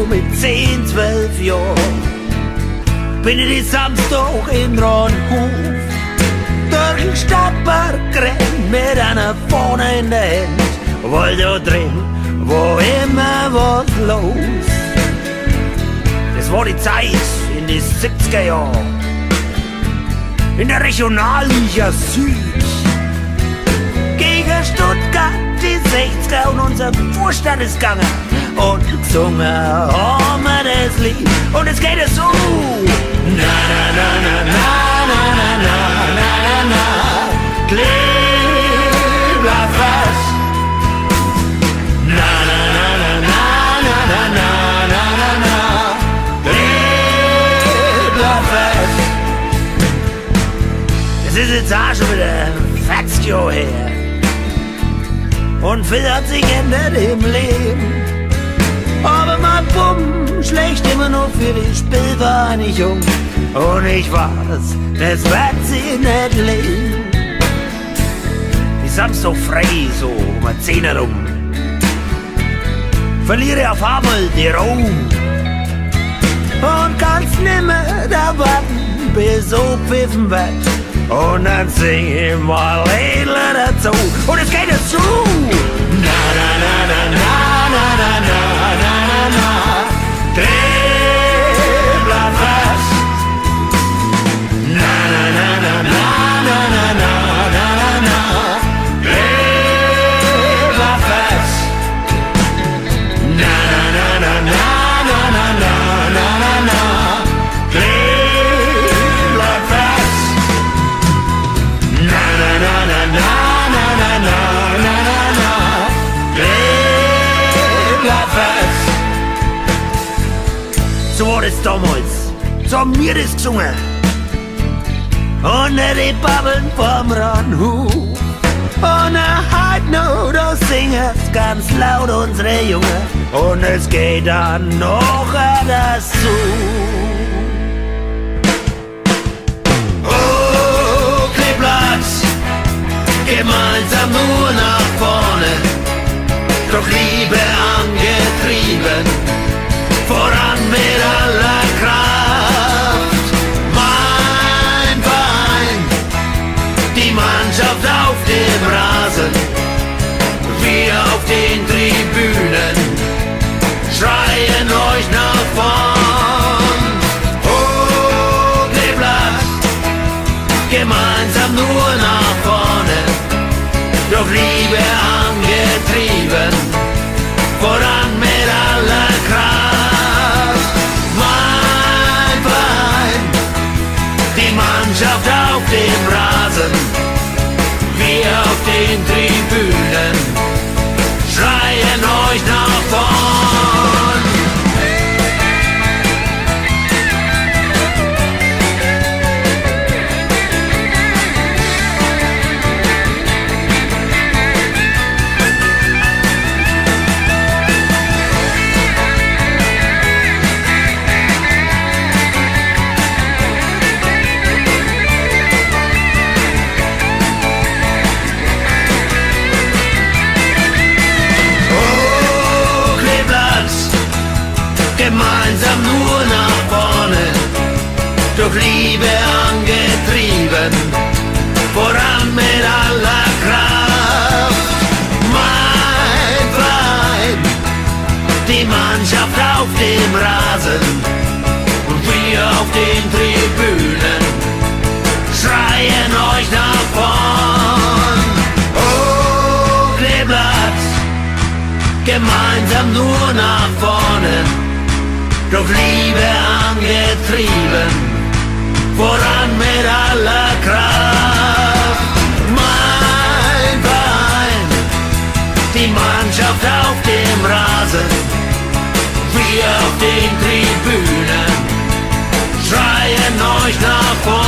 so mit 10, 12 Jahren bin ich Samstag in Ronhof durch den Stadtpark rennt mit einer Fahne in der Hand, weil da drin war immer was los. Das war die Zeit in die 70er Jahren in der Regionalliga Süd gegen Stuttgart die 60er und unser Vorstand ist gegangen und gesungen haben wir das Lied und es geht so. Na na na na na na na na na na na Kleber fest. Na na na na na na na na na na na Kleber fest. Es ist jetzt auch schon wieder 40 Jahre her und viel hat sich geändert im Leben. Aber mein Bumm schlägt immer noch für die Spielvereinigung und ich weiß, das wird sie nicht leben. Die Samstag frei, so um 10 herum, verliere auf einmal die Ruhe und kannst nimmer da warten, bis abpfiffen wird. Und dann sing ich mal Lieder dazu und es geht dazu. Na na na na na na na na na na na Dribbler fest. Na na na na na na na na na na na Dribbler fest. Na na na na na na na na na na na Dribbler fest. Na na na na na na na na na na na Dribblerfest. So war das damals, so haben wir das gesungen. Unter die Babbeln vom Ranhof. Und halt noch, da singen's ganz laut unsere Junge. Und es geht dann noch dazu. Gemeinsam nur nach vorne, doch Liebe angetrieben, voran mit aller Kraft. Mein Verein, die Mannschaft auf dem Rasen, wir auf den Tribünen, schreien euch nach vorn. Oh, Kleeblatt, gemeinsam nur nach vorne, doch Liebe angetrieben, voran mit aller Kraft. Mein Verein, die Mannschaft auf dem Rasen, wir auf den Tribünen, schreien euch nach vorn. Gemeinsam nur nach vorne, durch Liebe angetrieben, voran mit aller Kraft. Mein Verein, die Mannschaft auf dem Rasen und wir auf den Tribünen, schreien euch nach vorn. Oh, Kleeblatt, gemeinsam nur nach vorne, doch Liebe angetrieben, voran mit aller Kraft. Mein Verein, die Mannschaft auf dem Rasen, wir auf den Tribünen, schreien euch nach vorn.